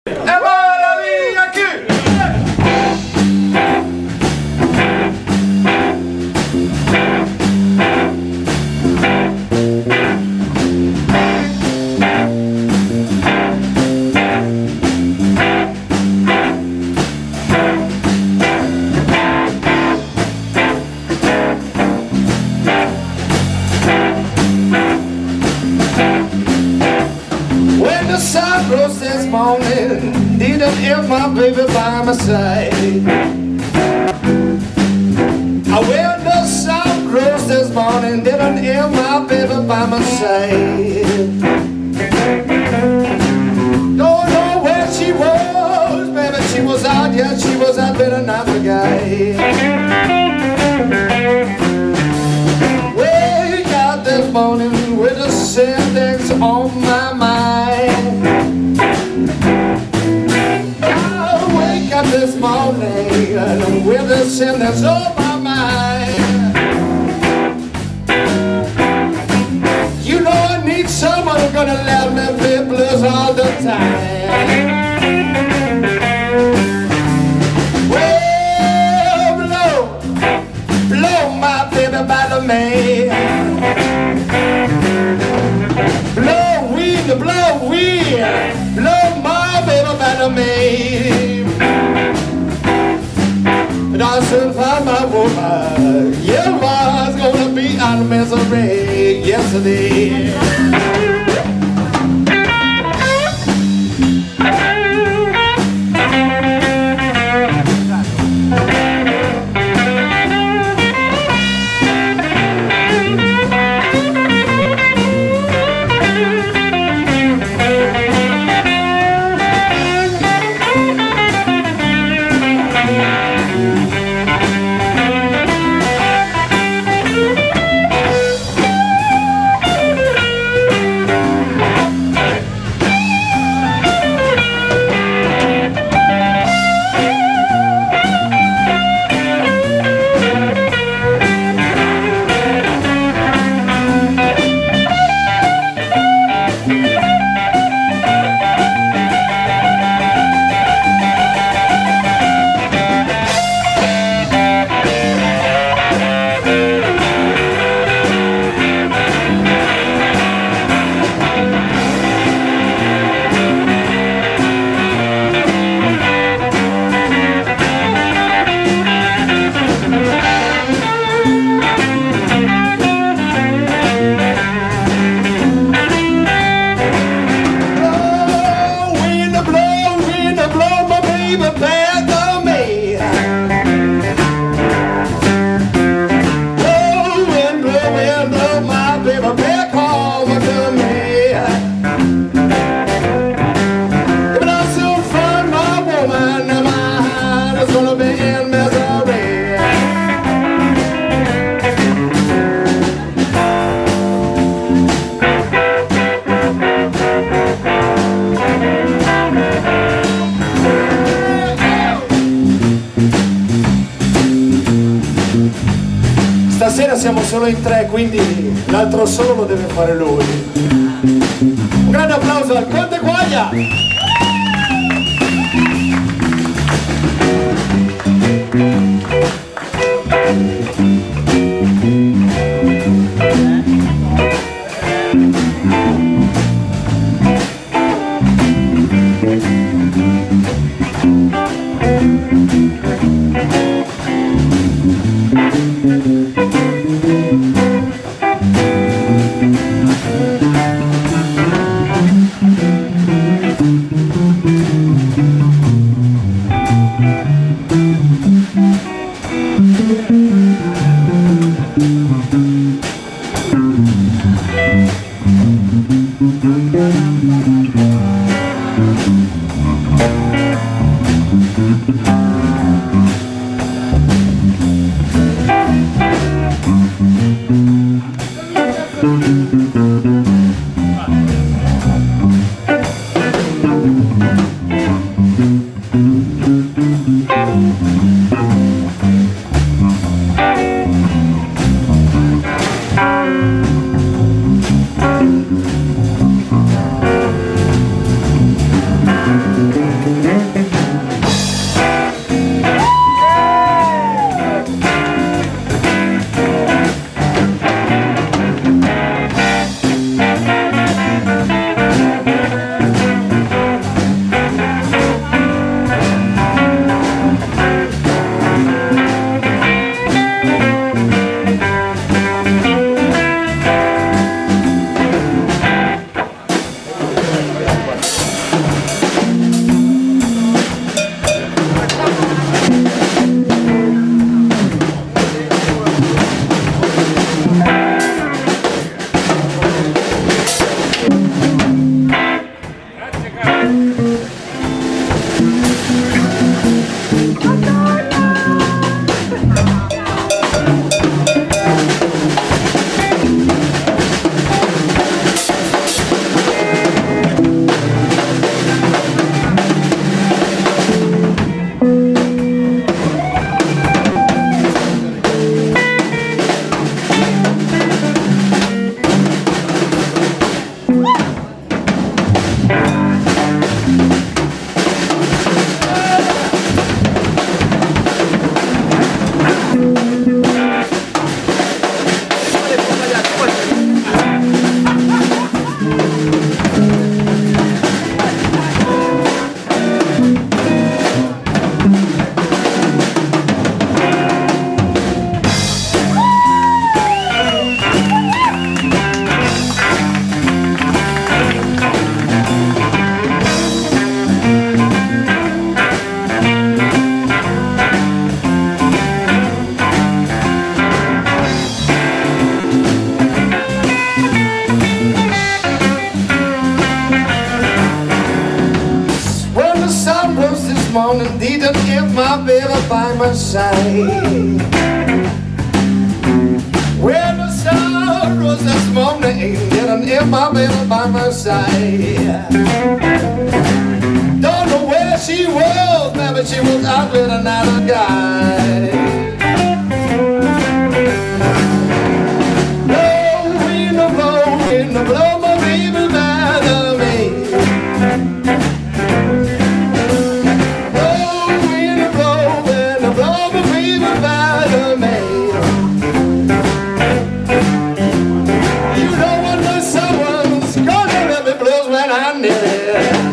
This morning, didn't have my baby by my side. When the sun rose this morning, didn't have my baby by my side. Don't know where she was, baby, she was out, yeah, she was out with another guy. Wake up this morning with the same things on my mind. This morning with the sin that's on my mind. You know I need someone who's gonna let me be blues all the time. Well, blow my baby by the man. Blow my baby by the man. And I soon find my woman. Your life's gonna be out of misery. Yes, it is. Stasera siamo solo in tre, quindi l'altro solo lo deve fare lui. Un grande applauso al Conte Quaglia! morning didn't have my baby by my side. When the sun rose this morning didn't have my baby by my side. Don't know where she was, maybe she was out with another guy. Blow my baby back to me. Oh, when the blow my baby back to me. You know when the someone's gonna let me blues when I need it.